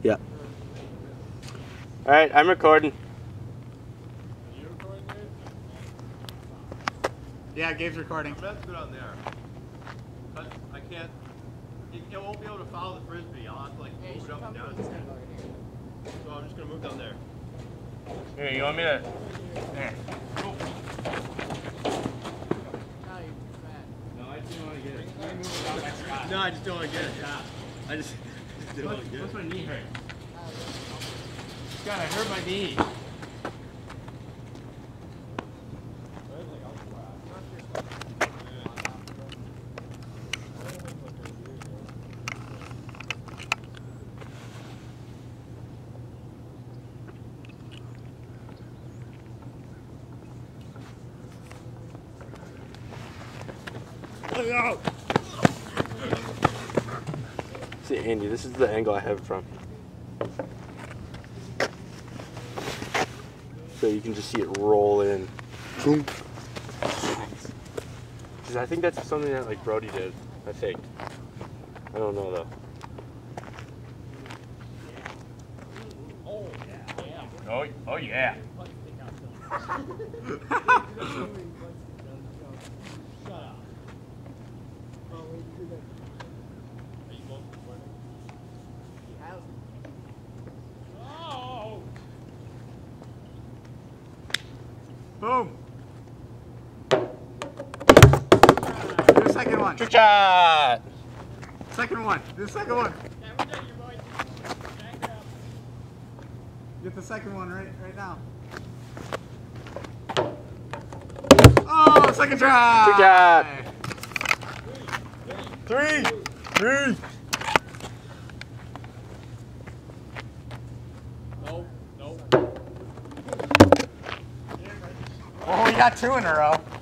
Yeah. All right, I'm recording. Are you recording, Dave? Yeah, Gabe's recording. I'm gonna have to go down there. Cause I can't. It won't be able to follow the frisbee. I'll have to like move it up and down. So I'm just gonna move down there. Here, you want me to? There. Cool. No, I just don't want to get it. Let me move it down next spot. No, I just don't want to get it. I just don't want to get it. What's my knee hurt? God, I hurt my knee. See, Andy, this is the angle I have it from. So you can just see it roll in. Because I think that's something that like Brody did. I think. I don't know though. Oh yeah. Boom. Do the second one. Trick shot! Second one. Do the second one. Get the second one right now. Oh, second try! Trick shot! Three! Oh, we got two in a row.